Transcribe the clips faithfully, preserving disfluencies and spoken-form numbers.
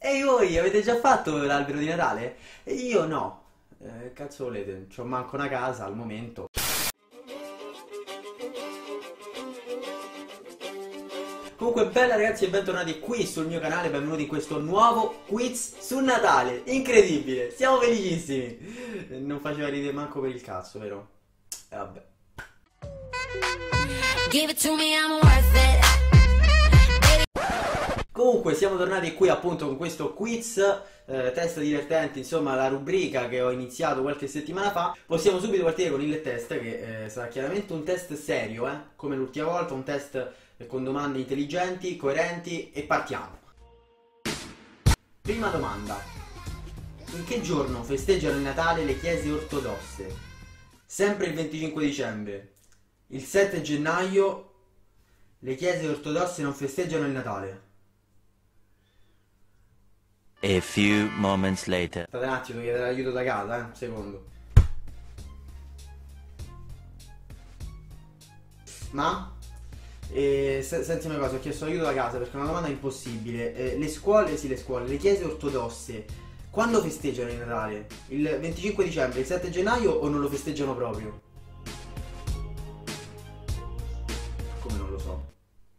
Ehi voi, avete già fatto l'albero di Natale? E io no. Eh, cazzo volete? C'ho manco una casa al momento. Comunque bella ragazzi e bentornati qui sul mio canale, benvenuti in questo nuovo quiz su Natale. Incredibile, siamo felicissimi. Non faceva ridere manco per il cazzo, vero? E vabbè. Give it to me, I'm worth it. Comunque siamo tornati qui appunto con questo quiz, eh, test divertenti, insomma la rubrica che ho iniziato qualche settimana fa. Possiamo subito partire con il test che eh, sarà chiaramente un test serio, eh, come l'ultima volta, un test eh, con domande intelligenti, coerenti e partiamo. Prima domanda: in che giorno festeggiano il Natale le chiese ortodosse? Sempre il venticinque dicembre, il sette gennaio. Le chiese ortodosse non festeggiano il Natale. A few moments later. Aspettate un attimo, devo chiedere aiuto da casa, eh, un secondo. Ma? Eh, se, senti una cosa, ho chiesto aiuto da casa perché è una domanda impossibile. Eh, le scuole, sì le scuole, le chiese ortodosse, quando festeggiano il Natale? Il venticinque dicembre, il sette gennaio o non lo festeggiano proprio? Come non lo so?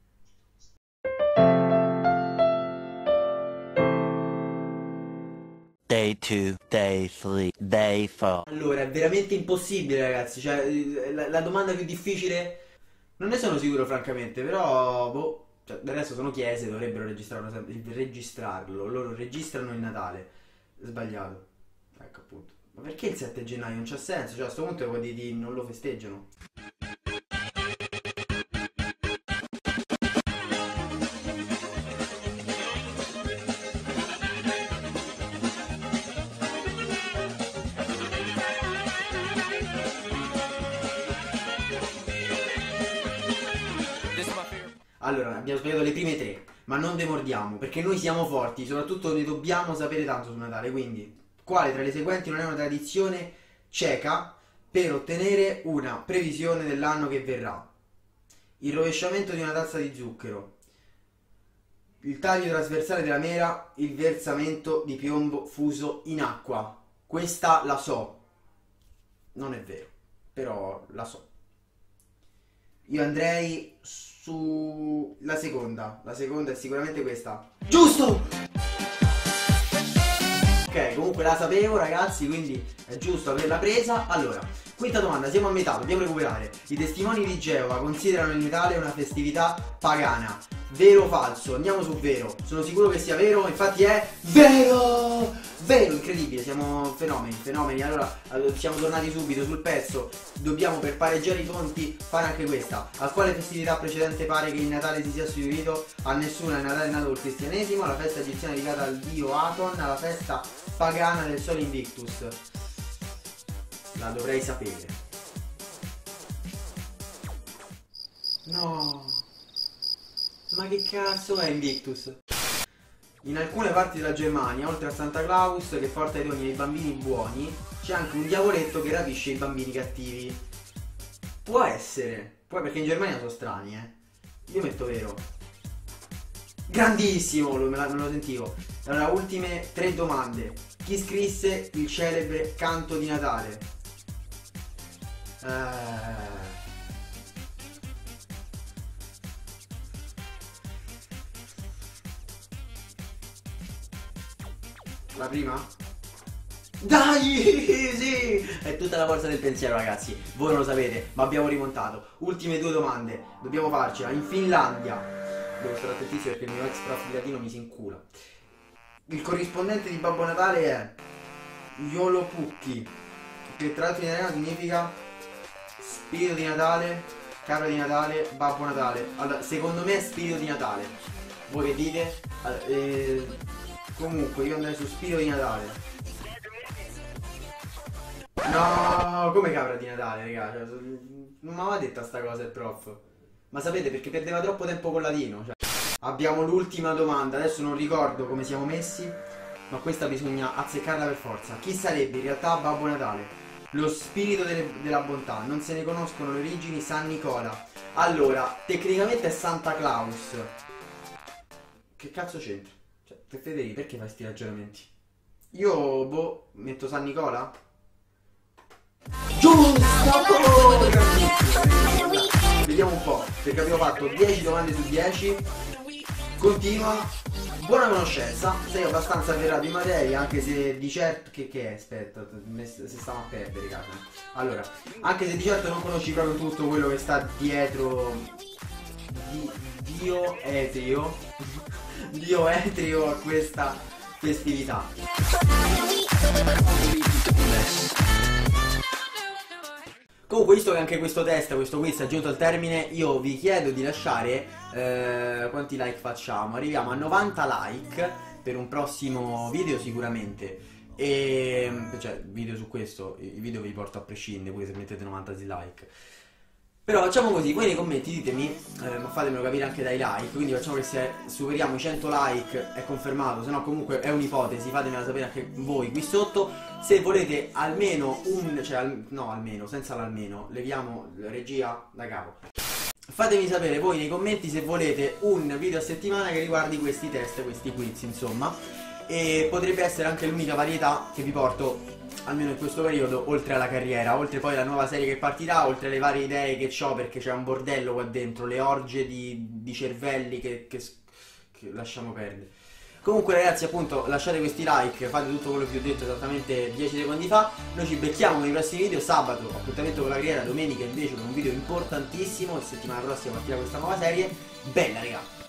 Day two, day three, day four. Allora, è veramente impossibile ragazzi, cioè la, la domanda più difficile non ne sono sicuro francamente, però boh, cioè, del resto sono chiese, dovrebbero registrarlo sempre, registrarlo, loro registrano il Natale. Sbagliato. Ecco appunto. Ma perché il sette gennaio? Non c'ha senso, cioè a sto punto vuol dire di non lo festeggiano. Allora, abbiamo sbagliato le prime tre, ma non demordiamo, perché noi siamo forti, soprattutto ne dobbiamo sapere tanto su Natale, quindi quale tra le seguenti non è una tradizione cieca per ottenere una previsione dell'anno che verrà? Il rovesciamento di una tazza di zucchero, il taglio trasversale della mela, il versamento di piombo fuso in acqua. Questa la so, non è vero, però la so. Io andrei sulla seconda. La seconda è sicuramente questa. Giusto! Ok, comunque la sapevo ragazzi, quindi è giusto averla presa. Allora, quinta domanda, siamo a metà, dobbiamo recuperare. I testimoni di Geova considerano il Natale una festività pagana. Vero o falso? Andiamo su vero. Sono sicuro che sia vero, infatti è vero! Vero, incredibile, siamo fenomeni, fenomeni. Allora, siamo tornati subito sul pezzo. Dobbiamo, per pareggiare i conti, fare anche questa. A quale festività precedente pare che il Natale si sia sostituito? A nessuna. Il Natale è nato col cristianesimo, alla festa egiziana dedicata al dio Aton, alla festa pagana del Sole Invictus. La dovrei sapere. No. Ma che cazzo è Invictus? In alcune parti della Germania, oltre a Santa Claus che porta i doni ai bambini buoni, c'è anche un diavoletto che rapisce i bambini cattivi. Può essere. Poi perché in Germania sono strani, eh. Io metto vero. Grandissimo, me, la, me lo sentivo. Allora, ultime tre domande. Chi scrisse il celebre canto di Natale? Eh... La prima? Dai! Sì! È tutta la forza del pensiero ragazzi. Voi non lo sapete, ma abbiamo rimontato. Ultime due domande. Dobbiamo farcela. In Finlandia. Devo stare attentissimo perché il mio ex prof di latino mi si incula. Il corrispondente di Babbo Natale è Joulupukki, che tra l'altro in italiano significa spirito di Natale, capra di Natale, Babbo Natale. Allora, secondo me è spirito di Natale. Voi che dite? Allora, eh... comunque io andrei su spirito di Natale. No, come capra di Natale, raga? Cioè, non mi aveva detta sta cosa il prof. Ma sapete perché perdeva troppo tempo con latino, cioè. Abbiamo l'ultima domanda, adesso non ricordo come siamo messi, ma questa bisogna azzeccarla per forza. Chi sarebbe in realtà Babbo Natale? Lo spirito delle, della bontà, non se ne conoscono le origini, San Nicola. Allora, tecnicamente è Santa Claus. Che cazzo c'entra? Cioè, Federico, perché fai sti ragionamenti? Io, boh, metto San Nicola? Giusto! Vediamo un po', perché abbiamo fatto dieci domande su dieci. Continua. Buona conoscenza, sei abbastanza ferrato in materia, anche se di certo... Che, che è? Aspetta, se stiamo a perdere, caso. Allora, anche se di certo non conosci proprio tutto quello che sta dietro... Di, Dio etrio Dio etrio a questa festività. Comunque, visto che anche questo test, questo quiz è giunto al termine, io vi chiedo di lasciare eh, quanti like facciamo? Arriviamo a novanta like per un prossimo video sicuramente. E cioè, video su questo, i video vi porto a prescindere, poi se mettete novanta like. Però facciamo così, voi nei commenti ditemi, eh, ma fatemelo capire anche dai like, quindi facciamo che se superiamo i cento like è confermato, se no comunque è un'ipotesi, fatemela sapere anche voi qui sotto. Se volete almeno un, cioè al, no almeno, senza l'almeno, leviamo la regia da capo. Fatemi sapere voi nei commenti se volete un video a settimana che riguardi questi test, questi quiz insomma. E potrebbe essere anche l'unica varietà che vi porto almeno in questo periodo, oltre alla carriera, oltre poi alla nuova serie che partirà, oltre alle varie idee che ho, perché c'è un bordello qua dentro, le orge di, di cervelli che, che, che lasciamo perdere. Comunque ragazzi, appunto, lasciate questi like, fate tutto quello che vi ho detto esattamente dieci secondi fa. Noi ci becchiamo nei prossimi video. Sabato appuntamento con la carriera, domenica invece con un video importantissimo, e settimana prossima partirà questa nuova serie. Bella raga!